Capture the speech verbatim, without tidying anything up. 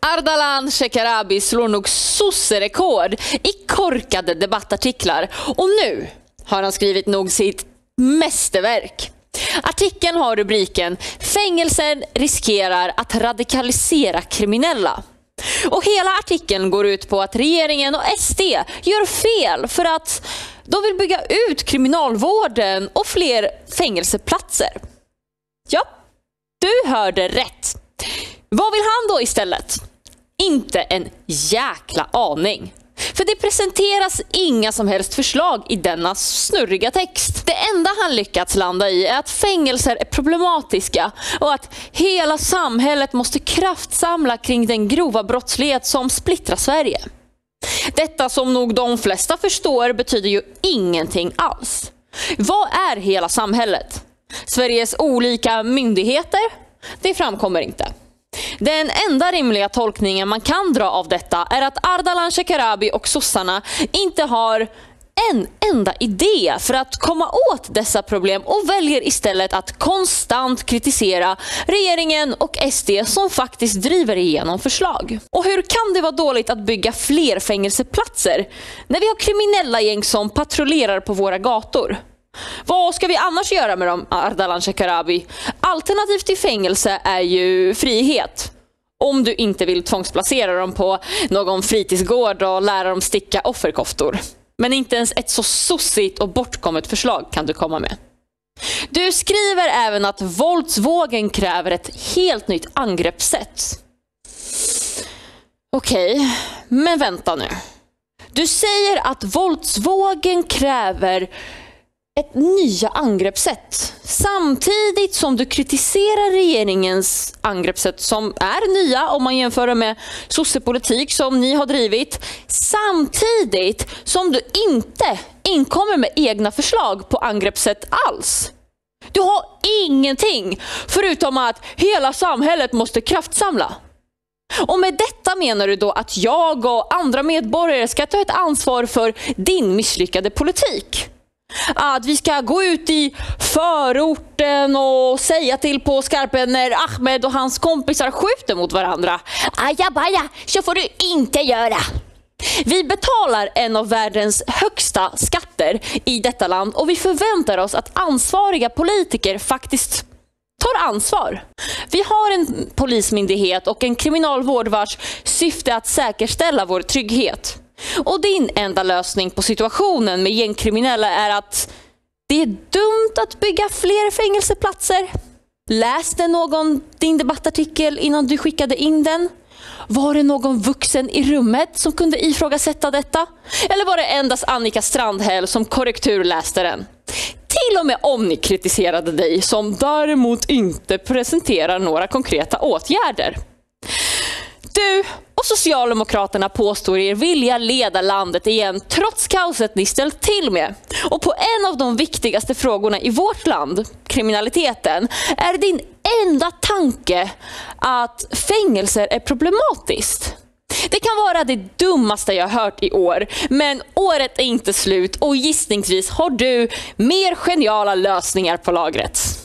Ardalan Shekarabi slår nog sosserekord i korkade debattartiklar och nu har han skrivit nog sitt mästerverk. Artikeln har rubriken "Fängelsen riskerar att radikalisera kriminella". Och hela artikeln går ut på att regeringen och S D gör fel för att de vill bygga ut kriminalvården och fler fängelseplatser. Ja, du hörde rätt. Vad vill han då istället? Inte en jäkla aning. För det presenteras inga som helst förslag i denna snurriga text. Det enda han lyckats landa i är att fängelser är problematiska och att hela samhället måste kraftsamla kring den grova brottslighet som splittrar Sverige. Detta, som nog de flesta förstår, betyder ju ingenting alls. Vad är hela samhället? Sveriges olika myndigheter? Det framkommer inte. Den enda rimliga tolkningen man kan dra av detta är att Ardalan Shekarabi och sossarna inte har en enda idé för att komma åt dessa problem och väljer istället att konstant kritisera regeringen och S D som faktiskt driver igenom förslag. Och hur kan det vara dåligt att bygga fler fängelseplatser när vi har kriminella gäng som patrullerar på våra gator? Vad ska vi annars göra med dem, Ardalan Shekarabi? Alternativ till fängelse är ju frihet. Om du inte vill tvångsplacera dem på någon fritidsgård och lära dem sticka offerkoftor. Men inte ens ett så sossigt och bortkommet förslag kan du komma med. Du skriver även att våldsvågen kräver ett helt nytt angreppssätt. Okej, men vänta nu. Du säger att våldsvågen kräver ett nya angreppssätt samtidigt som du kritiserar regeringens angreppssätt som är nya om man jämför med sossepolitik som ni har drivit, samtidigt som du inte inkommer med egna förslag på angreppssätt alls. Du har ingenting förutom att hela samhället måste kraftsamla. Och med detta menar du då att jag och andra medborgare ska ta ett ansvar för din misslyckade politik? Att vi ska gå ut i förorten och säga till på skarpen när Ahmed och hans kompisar skjuter mot varandra. Ajabaja, så får du inte göra. Vi betalar en av världens högsta skatter i detta land och vi förväntar oss att ansvariga politiker faktiskt tar ansvar. Vi har en polismyndighet och en kriminalvård vars syfte att säkerställa vår trygghet. Och din enda lösning på situationen med gängkriminella är att det är dumt att bygga fler fängelseplatser. Läste någon din debattartikel innan du skickade in den? Var det någon vuxen i rummet som kunde ifrågasätta detta? Eller var det endast Annika Strandhäll som korrektur läste den? Till och med om ni kritiserade dig som däremot inte presenterar några konkreta åtgärder. Du och Socialdemokraterna påstår er vilja leda landet igen trots kaoset ni ställt till med. Och på en av de viktigaste frågorna i vårt land, kriminaliteten, är din enda tanke att fängelser är problematiskt. Det kan vara det dummaste jag hört i år, men året är inte slut och gissningsvis har du mer geniala lösningar på lagret.